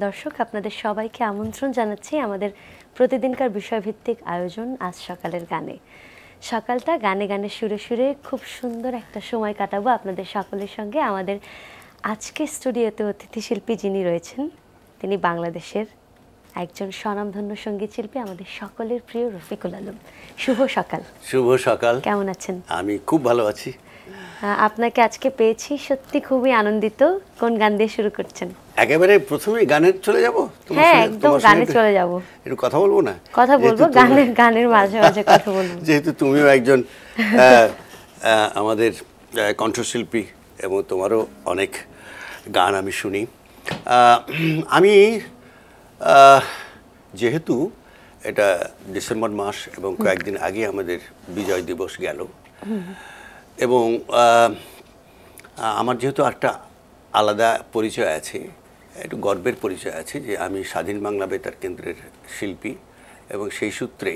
দর্শক আপনাদের সবাইকে আমন্ত্রণ জানাচ্ছি আমাদের প্রতিদিনকার বিষয়ভিত্তিক আয়োজন আজ সকালের গানে। সকালটা গানে গানে সুরে সুরে খুব সুন্দর একটা সময় কাটাবো আপনাদের সকলের সঙ্গে। আমাদের আজকে স্টুডিওতে অতিথি শিল্পী যিনি রয়েছেন তিনি বাংলাদেশের একজন স্বনামধন্য সঙ্গীত শিল্পী, আমাদের সকলের প্রিয় রফিকুল আলম। শুভ সকাল। শুভ সকাল। কেমন আছেন? আমি খুব ভালো আছি। আপনাকে আজকে পেয়েছি, সত্যি খুবই আনন্দিত। কোন গান দিয়ে শুরু করছেন? একেবারে প্রথমে গানে চলে যাব। হ্যাঁ, একদম গানে চলে যাব। একটু কথা বলবো না? কথা বলবো, গানের মাঝে মাঝে কথা বলবো। যেহেতু তুমিও একজন আমাদের কণ্ঠশিল্পী এবং তোমারও অনেক গান আমি শুনি। আমি যেহেতু এটা ডিসেম্বর মাস এবং কয়েকদিন আগে আমাদের বিজয় দিবস গেল এবং আমার যেহেতু একটা আলাদা পরিচয় আছে, একটু গর্বের পরিচয় আছে যে আমি স্বাধীন বাংলা বেতার কেন্দ্রের শিল্পী এবং সেই সূত্রে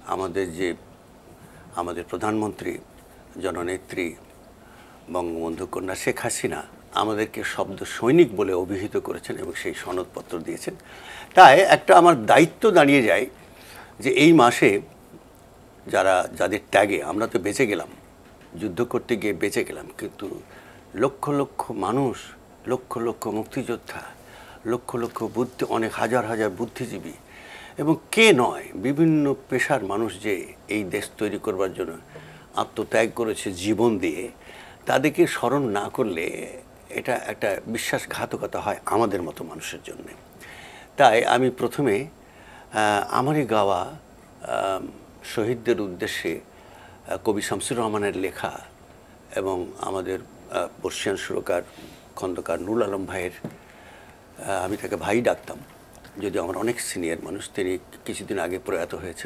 আমাদের প্রধানমন্ত্রী জননেত্রী বঙ্গবন্ধু কন্যা শেখ হাসিনা আমাদেরকে শব্দ সৈনিক বলে অভিহিত করেছেন এবং সেই সনদপত্র দিয়েছেন। তাই একটা আমার দায়িত্ব দাঁড়িয়ে যায় যে এই মাসে যাদের ট্যাগে আমরা তো বেঁচে গেলাম, যুদ্ধ করতে গিয়ে বেঁচে গেলাম, কিন্তু লক্ষ লক্ষ মানুষ, লক্ষ লক্ষ মুক্তিযোদ্ধা, লক্ষ লক্ষ অনেক হাজার হাজার বুদ্ধিজীবী এবং কে নয় বিভিন্ন পেশার মানুষ যে এই দেশ তৈরি করবার জন্য আত্মত্যাগ করেছে জীবন দিয়ে, তাদেরকে স্মরণ না করলে এটা একটা বিশ্বাসঘাতকতা হয় আমাদের মতো মানুষের জন্য। তাই আমি প্রথমে আমারই গাওয়া শহীদদের উদ্দেশ্যে কবি শামসুর রহমানের লেখা এবং আমাদের বর্ষিয়ান সুরকার খন্দকার নুরুল আলম ভাইয়ের, আমি তাকে ভাই ডাকতাম যদিও আমার অনেক সিনিয়র মানুষ, তিনি কিছুদিন আগে প্রয়াত হয়েছেন,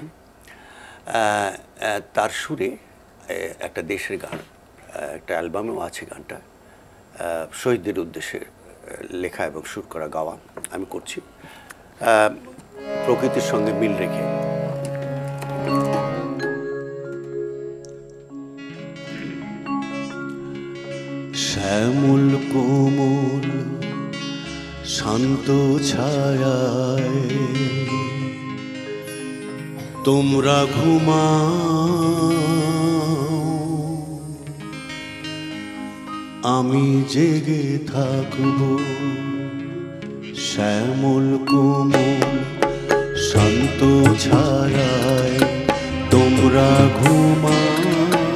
তার সুরে একটা দেশের গান, একটা অ্যালবামেও আছে গানটা, শহীদদের উদ্দেশ্যে লেখা এবং সুর করা গাওয়া আমি করছি প্রকৃতির সঙ্গে মিল রেখে। শ্যামল কোমল শান্ত ছায়ায় তোমরা ঘুমাও, আমি জেগে থাকব। শ্যামল কোমল শান্ত ছায়ায় তোমরা ঘুমাও,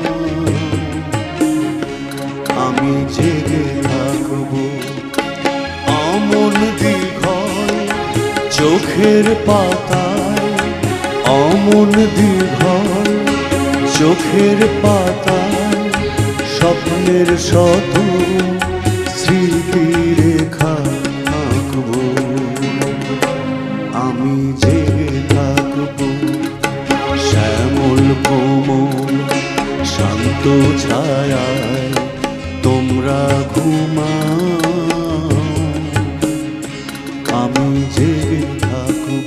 আমি জেগে থাকব। অমন দীঘল চোখের পাতায়, অমন দীঘল চোখের পাতায় স্বপ্নের শত স্মৃতি রেখা আঁকব, আমি জেগে থাকব। শ্যামল কোমল শান্ত ছায়ায় তোমরা ঘুমাও, আমি জেগে থাকব।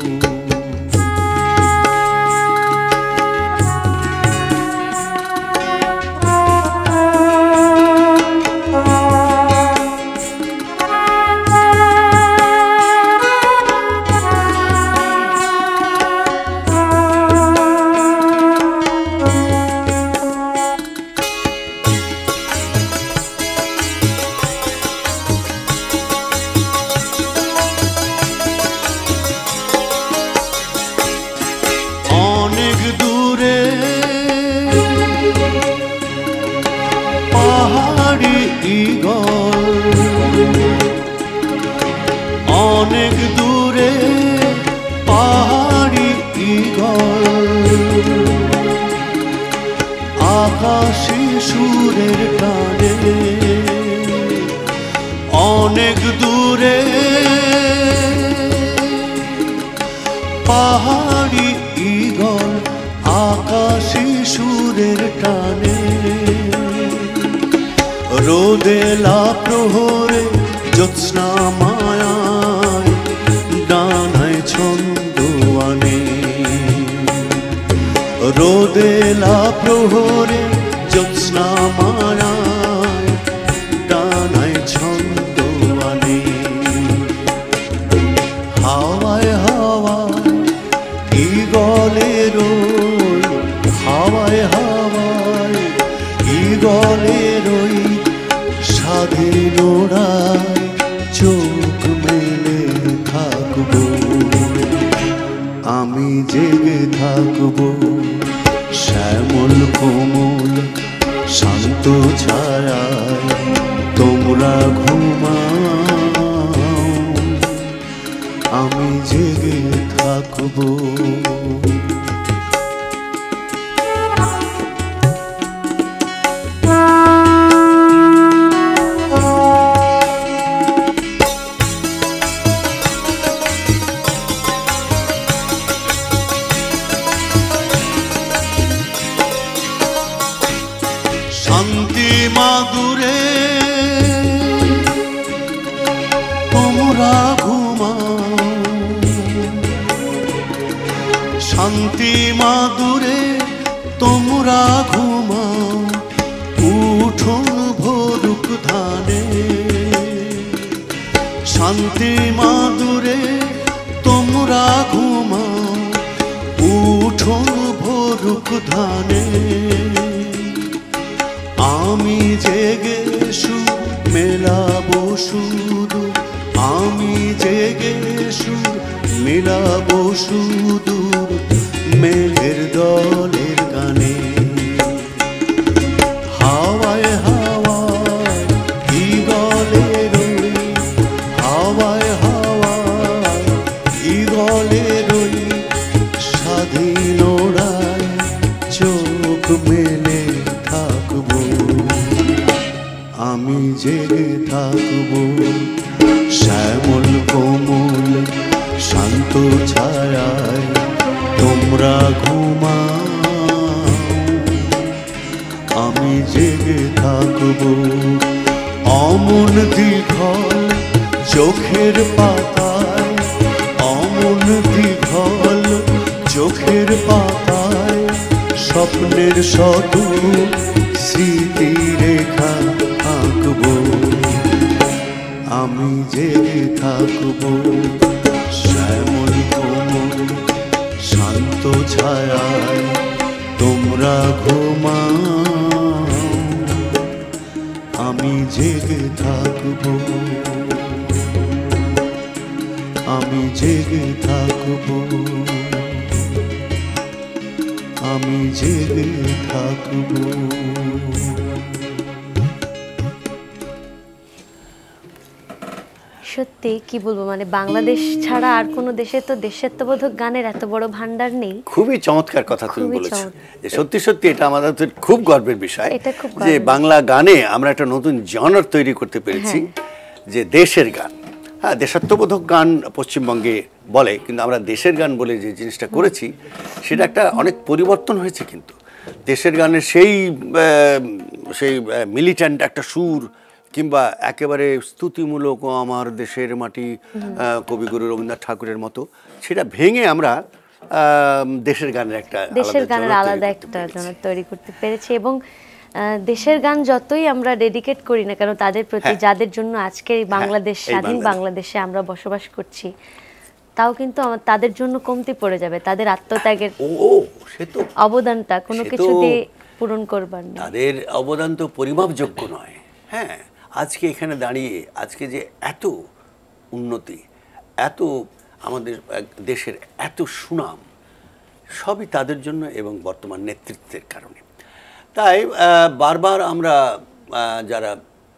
অনেক দূরে পাহাড়ি ঈগল, আকাশী সুরের টানে। অনেক দূরে পাহাড়ি ঈগল, আকাশী সুরের টানে। রোদেলা প্রহরে জ্যোৎস্না মায়ায় ডানায় ছন্দ আনে। রোদেলা প্রহরে জ্যোৎস্না মায়ায় ডানায় ছন্দ আনে। হাওয়ায় ঈগলের হাওয়ায় হাওয়ায় ঈগলের স্বাধীন ওড়ায় চোখ মেলে থাকবো আমি জেগে থাকবো শ্যামল কোমল শান্ত ছায়ায় তোমরা ঘুমাও আমি জেগে থাকবো শান্তি মাদুরে তোমরা ঘুমাও শান্তি মাদুরে তোমরা ঘুমাও উঠোন ভরুক ধানে শান্তি মাদুরে তোমরা ঘুমাও উঠোন ভরুক ধানে আমি জেগে সুর মেলাবো শুধু আমি জেগে সুর মেলাবো সুদূর মেঘের দলের গানে হাওয়ায় হাওয়ায় ঈগলের হাওয়ায় হাওয়ায় ঈগলের স্বাধীন ওড়ায় চোখ মেলে থাকবো আমি জেগে থাকবো শ্যামল কোমল শান্ত ছায়ায় তোমরা ঘুমাও আমি জেগে থাকবো অমন দীঘল চোখের পাতায় অমন দীঘল চোখের পাতায় স্বপ্নের শত স্মৃতি রেখা আঁকবো আমি জেগে থাকবো শ্যামল কোমল শান্ত ছায়ায় তোমরা ঘুমাও আমি জেগে থাকবো আমি জেগে থাকবো আমি জেগে থাকবো সত্যি কি বলবো মানে বাংলাদেশ ছাড়া আর কোনো দেশে তো দেশাত্মবোধক গানের এত বড় ভান্ডার নেই খুবই চমৎকার কথা তুমি বলেছো যে সত্যি সত্যি এটা আমাদের খুব গর্বের বিষয় যে বাংলা গানে আমরা একটা নতুন জনর তৈরি করতে পেরেছি যে দেশের গান হ্যাঁ দেশাত্মবোধক গান পশ্চিমবঙ্গে বলে কিন্তু আমরা দেশের গান বলে যে জিনিসটা করেছি সেটা একটা অনেক পরিবর্তন হয়েছে কিন্তু দেশের গানের সেই সেই মিলিট্যান্ট একটা সুর কিংবা একেবারে স্তুতিমূলক আমার দেশের মাটি কবিগুরু রবীন্দ্রনাথ ঠাকুরের মতো সেটা ভেঙে আমরা দেশের গানের আলাদা একটা জনর তৈরি করতে পেরেছি এবং দেশের গান যতই আমরা ডেডিকেট করি না কেন তাদের প্রতি যাদের জন্য আজকের এই বাংলাদেশ স্বাধীন বাংলাদেশে আমরা বসবাস করছি তাও কিন্তু তাদের জন্য কমতি পড়ে যাবে তাদের আত্মত্যাগের অবদানটা কোনো কিছু দিয়ে পূরণ করবার না তাদের অবদান তো পরিমাপযোগ্য নয় হ্যাঁ আজকে এখানে দাঁড়িয়ে আজকে যে এত উন্নতি এত আমাদের দেশের এত সুনাম সবই তাদের জন্য এবং বর্তমান নেতৃত্বের কারণে তাই বারবার আমরা যারা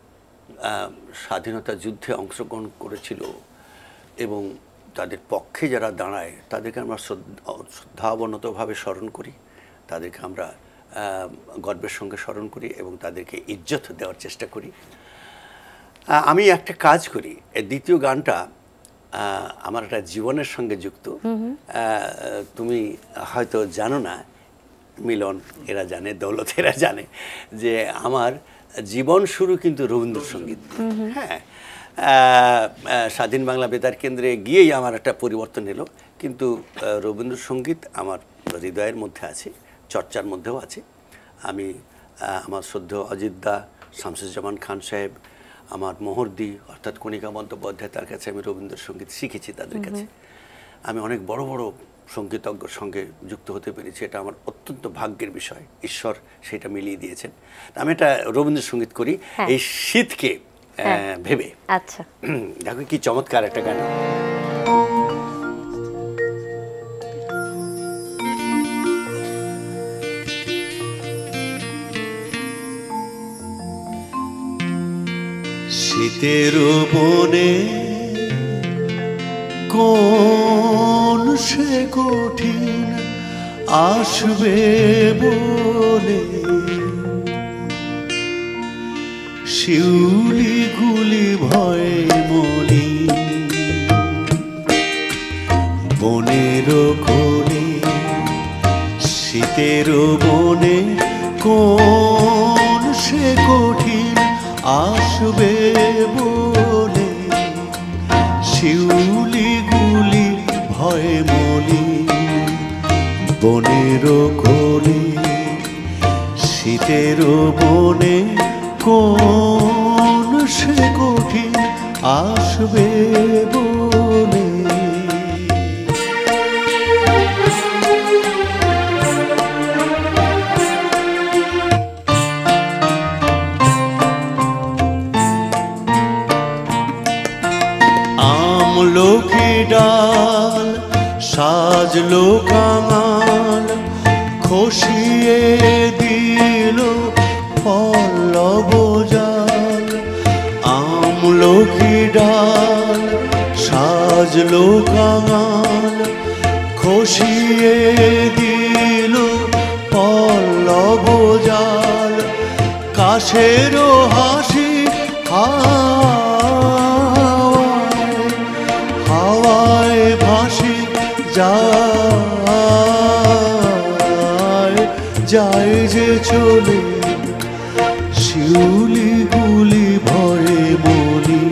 স্বাধীনতা যুদ্ধে অংশগ্রহণ করেছিল এবং তাদের পক্ষে যারা দাঁড়ায় তাদেরকে আমরা শ্রদ্ধাবনতভাবে স্মরণ করি তাদেরকে আমরা গর্বের সঙ্গে স্মরণ করি এবং তাদেরকে ইজ্জত দেওয়ার চেষ্টা করি আমি একটা কাজ করি এই দ্বিতীয় গানটা আমার একটা জীবনের সঙ্গে যুক্ত তুমি হয়তো জানো না মিলন এরা জানে দৌলত এরা জানে যে আমার জীবন শুরু কিন্তু রবীন্দ্রসঙ্গীত হ্যাঁ স্বাধীন বাংলা বেতার কেন্দ্রে গিয়েই আমার একটা পরিবর্তন এলো কিন্তু রবীন্দ্রসঙ্গীত আমার হৃদয়ের মধ্যে আছে চর্চার মধ্যেও আছে আমি আমার শ্রদ্ধেয় অজিতদা শামসুজ্জামান খান সাহেব আমার মোহরদি অর্থাৎ কণিকা বন্দ্যোপাধ্যায় তার কাছে আমি রবীন্দ্রসঙ্গীত শিখেছি তাদের কাছে আমি অনেক বড় বড় সঙ্গীতজ্ঞর সঙ্গে যুক্ত হতে পেরেছি, এটা আমার অত্যন্ত ভাগ্যের বিষয়, ঈশ্বর সেটা মিলিয়ে দিয়েছেন। আমি এটা রবীন্দ্রসঙ্গীত করি এই শীতকে ভেবে। আচ্ছা, দেখো কি চমৎকার একটা গান। শীতের বনে কোন সে কঠিন আসবে বলে, শিউলি গুলি ভয়ে মলি বনের কোলে। শীতের বনে কোন সে কঠিন আসবে বলে, শিউলি গুলি ভয়ে মলি বনের কোলে। শীতের বনে কোন সে কঠিন আসবে বলে। আমলকি ডাল সাজলো কাঙাল, খসিয়ে দিল পল্লব জাল। আমলকি ডাল সাজলো কাঙাল, খসিয়ে দিল পল্লব জাল। কাশেরও হাসি হাওয়ায় ভাসি যায় যায় যে চলে, শিউলি গুলি ভয়ে মলি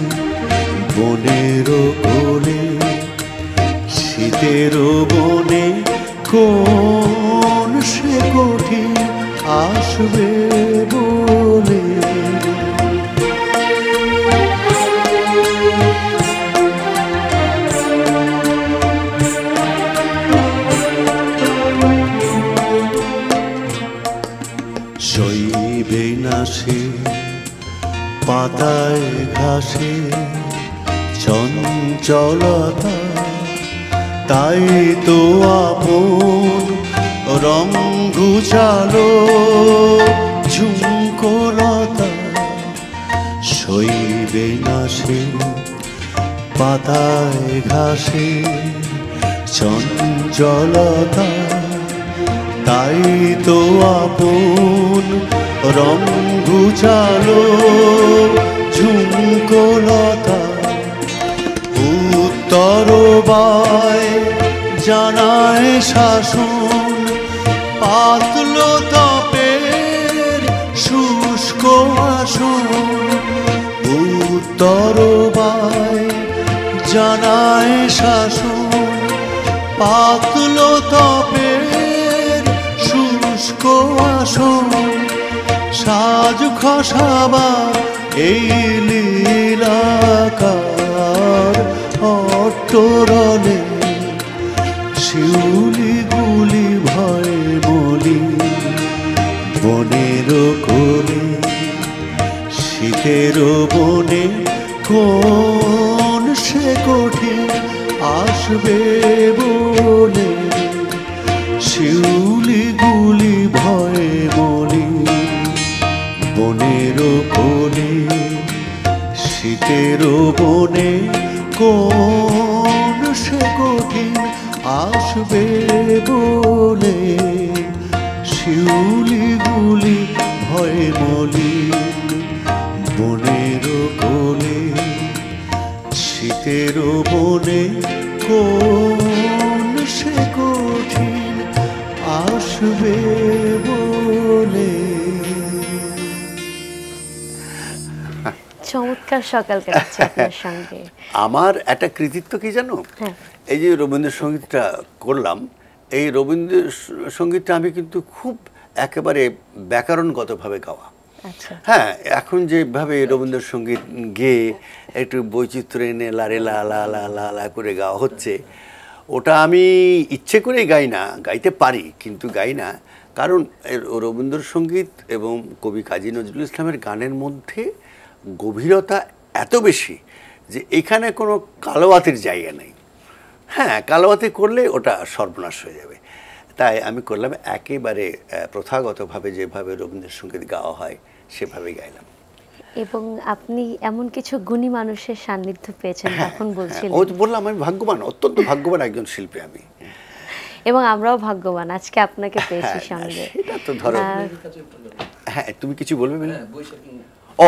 বনের কোলে। শীতের বনে কোন সে কঠিন আসবে বলে। সইবে না সে পাতায় ঘাসে চঞ্চলতা, তাই তো আপন রং ঘুচালো ঝুমকোলতা। সইবে না সে পাতায় ঘাসে চঞ্চলতা, তাই তো আপন রং ঘুচালো ঝুমকোলতা। উত্তর বায় জানায় শাসন, পাতল তাপের শুষ্ক আসন। উত্তর বায় জানায় শাসন, পাতল তাপের শুষ্ক আসন। সাজ খসাবা এই লীলাকার অট্টরলে, শিউলি গুলি ভয়ে মলি বনের কোলে। শীতের বনে কোন সে কঠিন আসবে বলে, শিউলি গুলি ভয়ে মলি বনের কোলে। শীতের বনে কোন সে কঠিন আসবে বলে, শিউলি গুলি ভয়ে মলি বনের কোলে। শীতের বনে কোন সে কঠিন আসবে বলে। চমৎকার সকাল কাটছে আপনার সঙ্গে। আমার একটা কৃতিত্ব কি জানো, এই যে রবীন্দ্রসঙ্গীতটা করলাম, এই রবীন্দ্রসঙ্গীতটা আমি কিন্তু খুব একেবারে ব্যাকরণগতভাবে গাওয়া। হ্যাঁ, এখন যেভাবে রবীন্দ্রসঙ্গীত গেয়ে একটু বৈচিত্র্য এনে লারে লা লা লা লা লা করে গাওয়া হচ্ছে, ওটা আমি ইচ্ছে করেই গাই না, গাইতে পারি কিন্তু গাই না, কারণ রবীন্দ্রসঙ্গীত এবং কবি কাজী নজরুল ইসলামের গানের মধ্যে গভীরতা এত বেশি যে এখানে কোনো কালোয়াতির জায়গা নেই। হ্যাঁ, কালোয়াতি করলে ওটা সর্বনাশ হয়ে যাবে। তাই আমি করলাম একেবারে প্রথাগতভাবে যেভাবে রবীন্দ্রসঙ্গীত গাওয়া হয় সেভাবে গাইলাম। এবং আপনি এমন কিছু গুণী মানুষের সান্নিধ্য পেয়েছেন তখন বলছিলেন। ও তো বললাম আমি ভাগ্যবান, অত্যন্ত ভাগ্যবান একজন শিল্পী আমি। এবং আমরাও ভাগ্যবান আজকে আপনাকে পেয়েছি সঙ্গে। এটা তো ধরো, হ্যাঁ তুমি কিছু বলবে? ও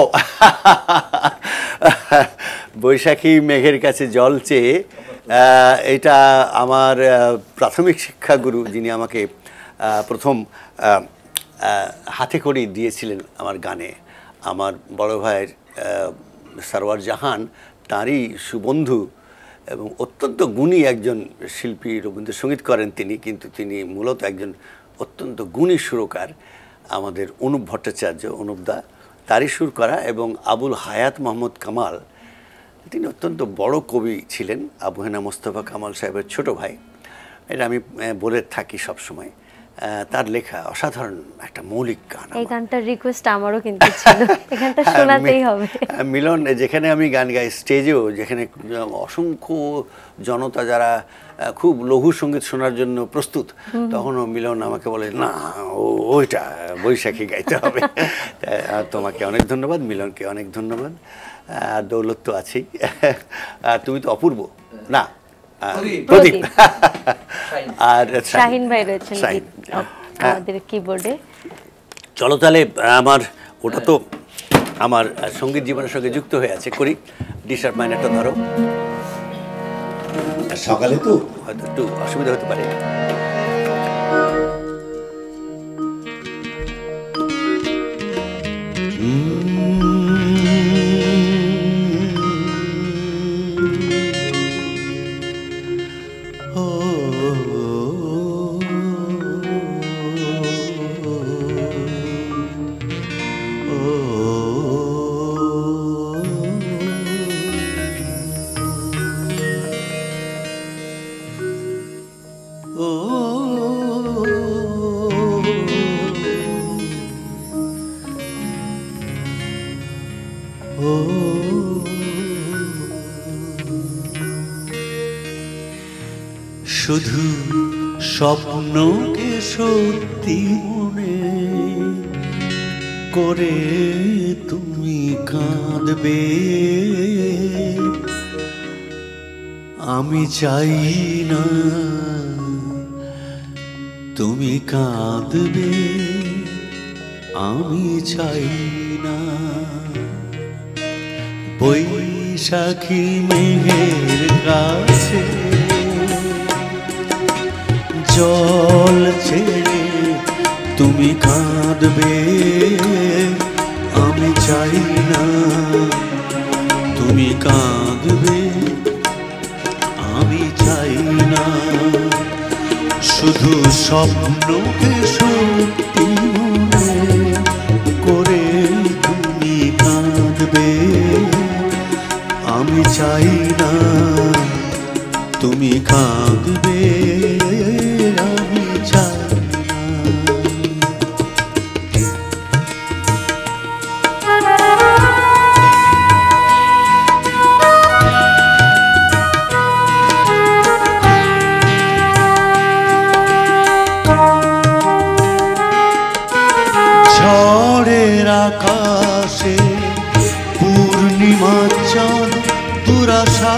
বৈশাখী মেঘের কাছে জল চেয়ে, এটা আমার প্রাথমিক শিক্ষাগুরু যিনি আমাকে প্রথম হাতে খড়ি দিয়েছিলেন আমার গানে, আমার বড় ভাইয়ের সরওয়ার জাহান, তারই সুবন্ধু এবং অত্যন্ত গুণী একজন শিল্পী। রবীন্দ্রসঙ্গীত করেন তিনি, কিন্তু তিনি মূলত একজন অত্যন্ত গুণী সুরকার। আমাদের অনুপ ভট্টাচার্য, অনুপদা, তারই সুর করা। এবং আবুল হায়াত মোহাম্মদ কামাল, তিনি অত্যন্ত বড় কবি ছিলেন, আবু হেনা মোস্তফা কামাল সাহেবের ছোট ভাই। এটা আমি বলে থাকি সবসময়। তার লেখা অসাধারণ একটা মৌলিক গান। এই গানটার রিকোয়েস্ট আমারও কিন্তু ছিল, এই গানটা শোনাতেই হবে। মিলন, যেখানে আমি গান গাই স্টেজেও, যেখানে অসংখ্য জনতা যারা খুব লঘু সঙ্গীত শোনার জন্য প্রস্তুত, তখনও মিলন আমাকে বলে না ওইটা বৈশাখী গাইতে হবে। তোমাকে অনেক ধন্যবাদ, মিলনকে অনেক ধন্যবাদ। আর দৌলত তো আছেই, তুমি তো অপূর্ব না, প্রদীপ আর শাহিন ভাই রয়েছেন আমাদের কিবোর্ডে। চলো তাহলে, আমার ওটা তো আমার সঙ্গীত জীবনের সঙ্গে যুক্ত হয়ে আছে, করি। ডি শার্প মাইনারটা ধরো, সকালে তো হয়তো একটু অসুবিধা হতে পারে। শুধু স্বপ্নকে সত্যি মনে করে তুমি কাঁদবে, আমি চাই না তুমি কাঁদবে, আমি চাই না। বৈশাখী মেঘের কাছে জল ছেড়ে তুমি কাঁদবে, আমি চাই না তুমি কাঁদবে, আমি চাই না। শুধু স্বপ্নকে সত্যি মনে করে তুমি কাঁদবে, আমি চাই না তুমি কাঁদবে, আমি চাই ঝড়ের আকাশে পূর্ণিমা চাঁদ দুরাশা,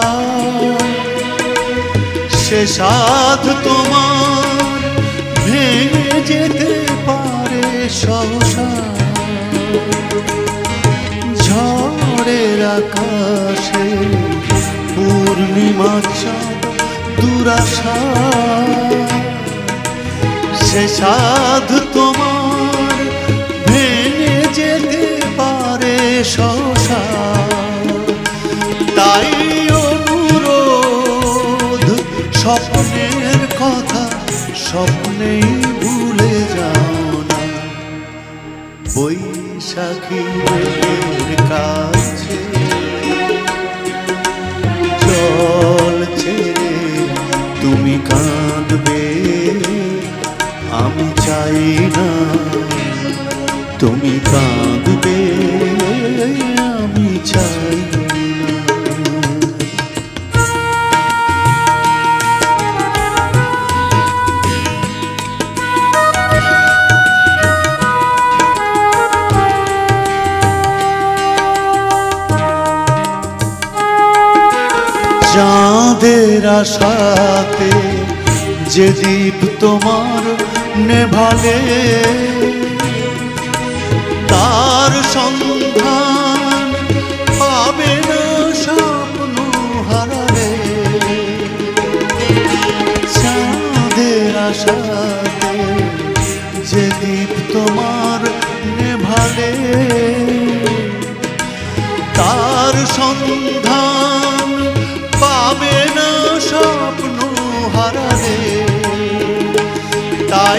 সে সাধ তোমার ভেঙে যেতে পারে সহসা। ঝড়ের আকাশে পূর্ণিমা চাঁদ দুরাশা, সে সাধ তোমার ভেঙে যেতে পারে সহসা। তাই অনুরোধ, স্বপ্নের কথা স্বপ্নেই ভুলে যাও না। বৈশাখী মেঘের কাছে জল ছেড়ে তুমি কাঁদবে আমি চাই না, তুমি কাঁদবে আমি চাই না। চাঁদের আশাতে যে দীপ তোমার নেভালে, তার সন্ধান পাবে না স্বপ্ন হারালে। চাঁদের আশাতে যে দীপ তোমার নেভালে, তার সন্ধান পাবে না স্বপ্ন হারালে। তাই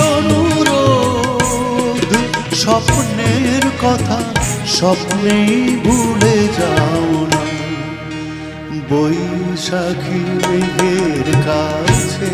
অনুরোধ স্বপ্নের কথা স্বপ্নেই ভুলে যাও না। বৈশাখী মেঘের কাছে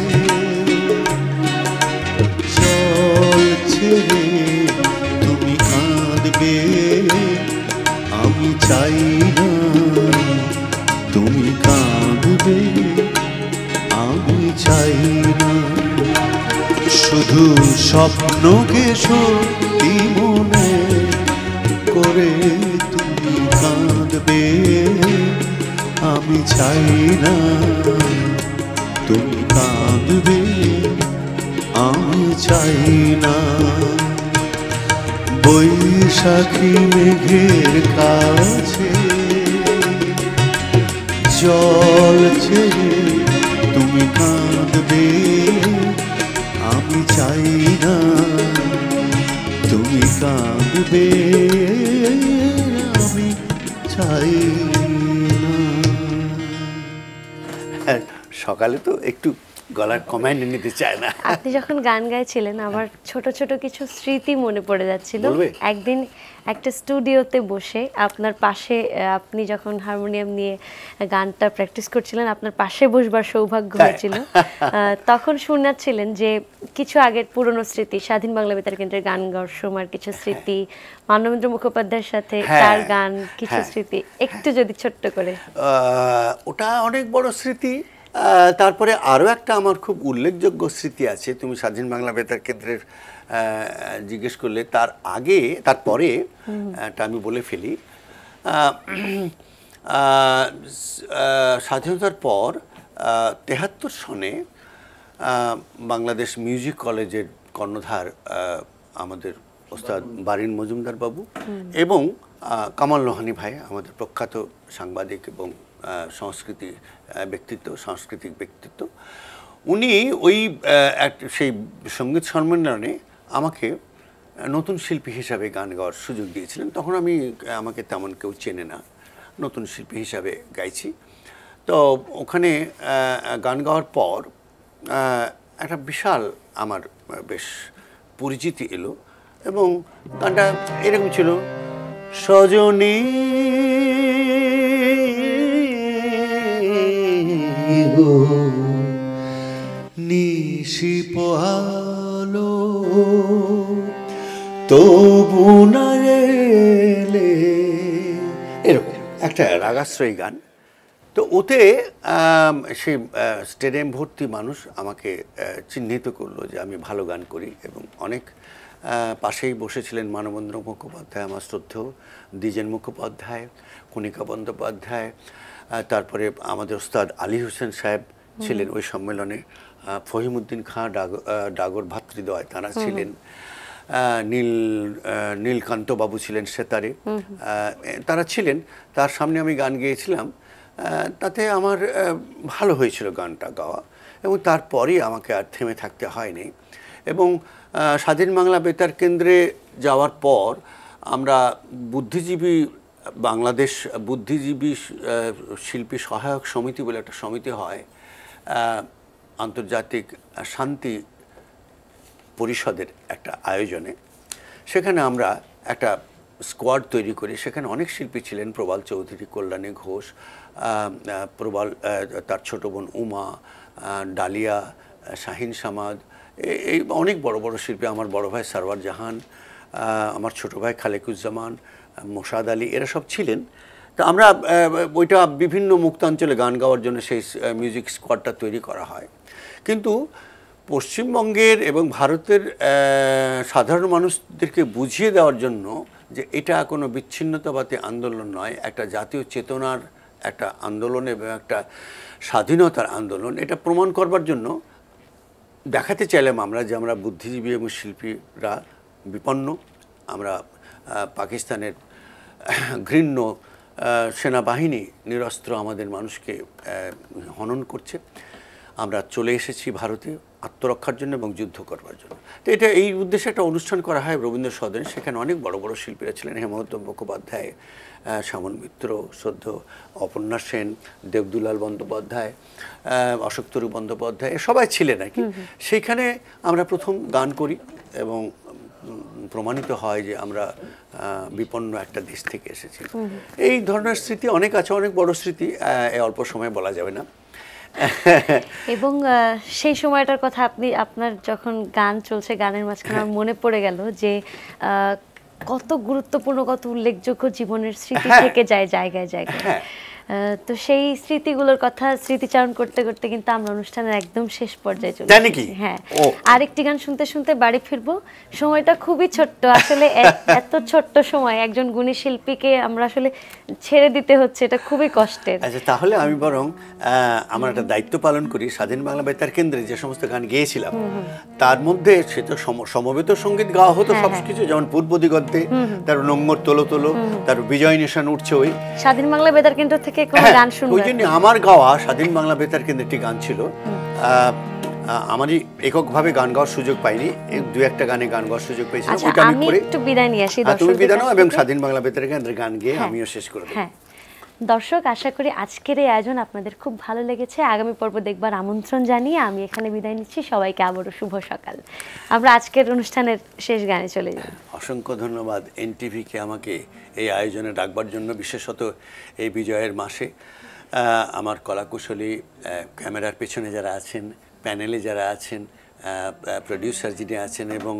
জল ছেড়ে তুমি কাঁদবে আমি চাই না, তুমি কাঁদবে আমি চাই না। শুধু স্বপ্নকে সত্যি মনে করে তুমি কাঁদবে আমি চাই না, তুমি কাঁদবে আমি চাই না। বৈশাখী মেঘের কাছে জল ছেড়ে তুমি কাঁদবে আমি চাই না, তুমি কাঁদবে আমি চাই না। সকালে তো একটু গলার কমান্ড নিতে চায় না। আপনি যখন গান গাইছিলেন আমার ছোট ছোট কিছু স্মৃতি মনে পড়ে যাচ্ছিল। একদিন একটা স্টুডিওতে বসে আপনার পাশে, আপনি যখন হারমোনিয়াম নিয়ে গানটা প্র্যাকটিস করছিলেন, আপনার পাশে বসবার সৌভাগ্য হয়েছিল। তখন শোনাচ্ছিলেন যে কিছু আগের পুরনো স্মৃতি, স্বাধীন বাংলা বেতার কেন্দ্রের গান গাওয়ার সময়ের কিছু স্মৃতি, মানবেন্দ্র মুখোপাধ্যায়ের সাথে তার গান কিছু স্মৃতি, একটু যদি ছোট্ট করে। ওটা অনেক বড় স্মৃতি। তারপরে আরও একটা আমার খুব উল্লেখযোগ্য স্মৃতি আছে। তুমি স্বাধীন বাংলা বেতার কেন্দ্রের জিজ্ঞেস করলে, তার আগে তারপরে এটা আমি বলে ফেলি। স্বাধীনতার পর ৭৩ সনে বাংলাদেশ মিউজিক কলেজের কর্ণধার আমাদের ওস্তাদ বারিন মজুমদার বাবু এবং কামাল লোহানী ভাই, আমাদের প্রখ্যাত সাংবাদিক এবং সাংস্কৃতিক ব্যক্তিত্ব, উনি ওই সেই সঙ্গীত সম্মেলনে আমাকে নতুন শিল্পী হিসাবে গান গাওয়ার সুযোগ দিয়েছিলেন। তখন আমাকে তেমন কেউ চেনে না, নতুন শিল্পী হিসাবে গাইছি। তো ওখানে গান গাওয়ার পর একটা বিশাল আমার বেশ পরিচিতি এলো এবং গানটা এরকম ছিল, সজনী নিশি পোহালো তবু না এলে, এরকম একটা রাগাশ্রয়ী গান। তো ওতে সেই স্টেডিয়াম ভর্তি মানুষ আমাকে চিহ্নিত করলো যে আমি ভালো গান করি এবং অনেক পাশেই বসেছিলেন মানবেন্দ্র মুখোপাধ্যায়, আমার শ্রদ্ধেয় দ্বিজেন মুখোপাধ্যায়, কণিকা বন্দ্যোপাধ্যায়, তারপরে আমাদের ওস্তাদ আলী হোসেন সাহেব ছিলেন ওই সম্মেলনে, ফহিমউদ্দিন খাঁ, ডাগর ভাতৃদ্বয় তারা ছিলেন, নীলকান্ত বাবু ছিলেন সেতারে, তারা ছিলেন। তার সামনে আমি গান গেয়েছিলাম, তাতে আমার ভালো হয়েছিল গানটা গাওয়া এবং তারপরেই আমাকে আর থেমে থাকতে হয়নি। এবং স্বাধীন বাংলা বেতার কেন্দ্রে যাওয়ার পর আমরা বাংলাদেশ বুদ্ধিজীবী শিল্পী সহায়ক সমিতি বলে একটা সমিতি হয় আন্তর্জাতিক শান্তি পরিষদের একটা আয়োজনে, সেখানে আমরা একটা স্কোয়াড তৈরি করি। সেখানে অনেক শিল্পী ছিলেন, প্রবাল চৌধুরী, কল্যাণী ঘোষ, প্রবাল, তার ছোট বোন উমা, ডালিয়া, শাহিন সামাদ, এই অনেক বড় বড় শিল্পী, আমার বড় ভাই সারওয়ার জাহান, আমার ছোট ভাই খালেকুজ্জামান, মোসাদ আলী, এরা সব ছিলেন। তো আমরা ওইটা বিভিন্ন মুক্তাঞ্চলে গান গাওয়ার জন্য সেই মিউজিক স্কোয়াডটা তৈরি করা হয়। কিন্তু পশ্চিমবঙ্গের এবং ভারতের সাধারণ মানুষদেরকে বুঝিয়ে দেওয়ার জন্য যে এটা কোনো বিচ্ছিন্নতাবাদী আন্দোলন নয়, একটা জাতীয় চেতনার একটা আন্দোলন এবং একটা স্বাধীনতার আন্দোলন, এটা প্রমাণ করবার জন্য দেখাতে চাইলাম আমরা যে আমরা বুদ্ধিজীবী এবং শিল্পীরা বিপন্ন। আমরা পাকিস্তানের ঘৃণ্য সেনাবাহিনী নিরস্ত্র আমাদের মানুষকে হনন করছে। আমরা চলে এসেছি ভারতে আত্মরক্ষার জন্য এবং যুদ্ধ করবার জন্য। তো এটা এই উদ্দেশ্যে একটা অনুষ্ঠান করা হয় রবীন্দ্র সদনে। সেখানে অনেক বড় বড় শিল্পীরা ছিলেন, হেমন্ত মুখোপাধ্যায়, শ্যামল মিত্র, শ্রদ্ধ অপর্ণা সেন, দেবদুলাল বন্দ্যোপাধ্যায়, অশোকতরু বন্দ্যোপাধ্যায়, সবাই ছিলেন আর কি। সেইখানে আমরা প্রথম গান করি এবং প্রমাণিত হয় যে আমরা বিপন্ন একটা দেশ থেকে এসেছি। এই ধরনের স্মৃতি অনেক আছে, অনেক বড় স্মৃতি, অল্প সময়ে বলা যাবে না। এবং সেই সময়টার কথা আপনার যখন গান চলছে, গানের মাঝখানে আমার মনে পড়ে গেল যে কত গুরুত্বপূর্ণ, কত উল্লেখযোগ্য জীবনের স্মৃতি থেকে যায় জায়গায় জায়গায়। তো সেই স্মৃতিগুলোর কথা স্মৃতিচারণ করতে করতে কিন্তু আমরা অনুষ্ঠানের একদম শেষ পর্যায়ে চলে এসেছি। হ্যাঁ, আরেকটি গান শুনতে শুনতে বাড়ি ফিরবো। সময়টা খুবই ছোট্ট, আসলে এত ছোট্ট সময় একজন গুণী শিল্পীকে আমরা আসলে ছেড়ে দিতে হচ্ছে, এটা খুবই কষ্টের। আচ্ছা, তাহলে আমি বরং আমার একটা দায়িত্ব পালন করি। স্বাধীন বাংলা বেতার কেন্দ্রে যে সমস্ত গান গেয়েছিলাম তার মধ্যে সে তো সমবেত সঙ্গীত গাওয়া হতো সব কিছু, যেমন পূর্ব দিগন্তে, তার নোংর তোলো তোলো, তার বিজয় নিশান উঠছে, ওই স্বাধীন বাংলা বেতার কেন্দ্র থেকে কোনো গান শুনবো। ওই জন্য আমার গাওয়া স্বাধীন বাংলা বেতার কেন্দ্রে একটি গান ছিল। আমারই এককভাবে গান গাওয়ার সুযোগ পাইনি, দু একটা গানে গান গাওয়ার সুযোগ পেয়েছিলাম। ওইটা আমি করে একটু বিদায় নিয়ে আসি। তুমি বিদায় নাও এবং স্বাধীন বাংলা বেতার কেন্দ্রে গান গেয়ে আমিও শেষ করে দেব। দর্শক, আশা করি আজকের এই আয়োজন আপনাদের খুব ভালো লেগেছে। আগামী পর্ব দেখবার আমন্ত্রণ জানিয়ে আমি এখানে বিদায় নিচ্ছি। সবাইকে আবারও শুভ সকাল। আমরা আজকের অনুষ্ঠানের শেষ গানে চলে যাই। অসংখ্য ধন্যবাদ এনটিভিকে আমাকে এই আয়োজনে ডাকবার জন্য, বিশেষত এই বিজয়ের মাসে। আমার কলাকুশলী ক্যামেরার পেছনে যারা আছেন, প্যানেলে যারা আছেন, প্রডিউসার যিনি আছেন এবং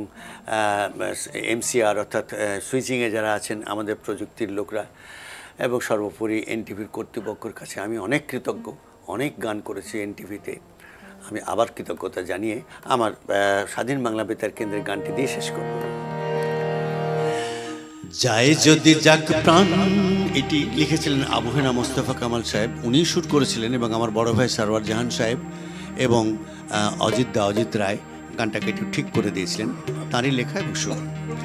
এমসিআর অর্থাৎ সুইচিংয়ে যারা আছেন, আমাদের প্রযুক্তির লোকরা, এবং সর্বোপরি এনটিভির কর্তৃপক্ষের কাছে আমি অনেক কৃতজ্ঞ। অনেক গান করেছি এনটিভিতে, আমি আবার কৃতজ্ঞতা জানিয়ে আমার স্বাধীন বাংলা বেতার কেন্দ্রের গানটি দিয়ে শেষ করব। যায় যদি যাক প্রাণ, এটি লিখেছিলেন আবু হেনা মোস্তফা কামাল সাহেব, উনি শুট করেছিলেন, এবং আমার বড় ভাই সারওয়ার জাহান সাহেব এবং অজিত রায় গানটাকে একটু ঠিক করে দিয়েছিলেন, তারই লেখা এবং সুর।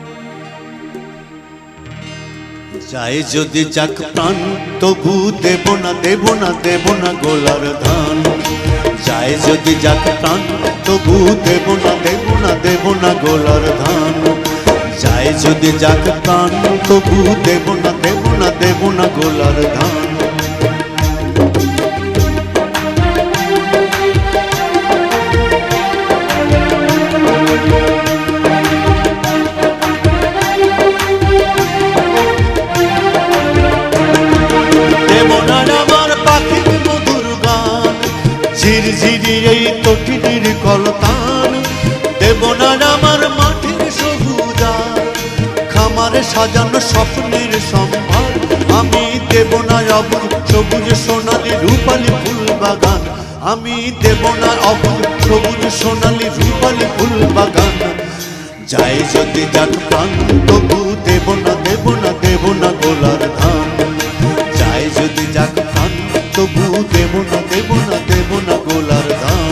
যায় যদি যাক প্রাণ, তবু দেব না দেব না দেব না গোলার ধান। যায় যদি যাক প্রাণ, তবু দেব না দেব না দেব না গোলার ধান। যায় যদি যাক প্রাণ, তবু দেব না দেব না দেব না গোলার ধান। ঝিরঝিরি এই তটিনীর কলতান, দেব না আমার মাটির সবুজার, খামারে সাজানো স্বপ্নের সম্ভার। আমি দেব না অবুজ সবুজ সোনালি রূপালি ফুল বাগান। আমি দেব না অবুজ সবুজ সোনালি রূপালি ফুল বাগান। যায় যদি যাক প্রাণ, তবু দেব না দেব না দেব না গোলার ধান। যায় যদি যাক প্রাণ, তবু দেব না দেব না দেব না গোলার ধান।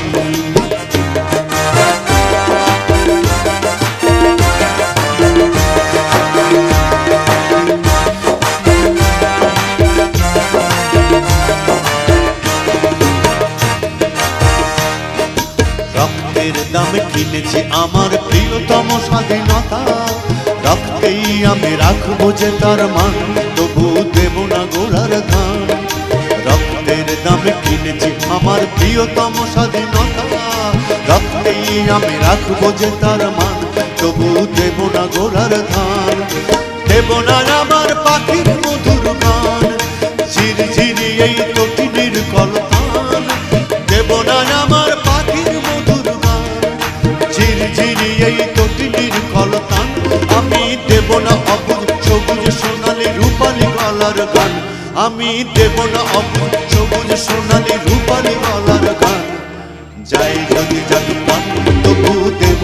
রক্তের দামে কিনেছি আমার প্রিয়তম স্বাধীনতা, রক্তেই আমি রাখবো যে তার মান, তবু দেব না গোলার ধান। রক্তের দামে কিনেছি আমার প্রিয়তম স্বাধীনতা, রক্তেই আমি রাখবো যে তার মান, তবু দেব না গোলার ধান। দেব না আমার পাখির মধুর গান, ঝিরঝিরি এই তটিনীর কলতান। দেব না আমার গলার গান, আমি দেব না অমন সবুজ সোনালি রূপালি গলার গান। যাই যদি যাক প্রাণ তবু দেব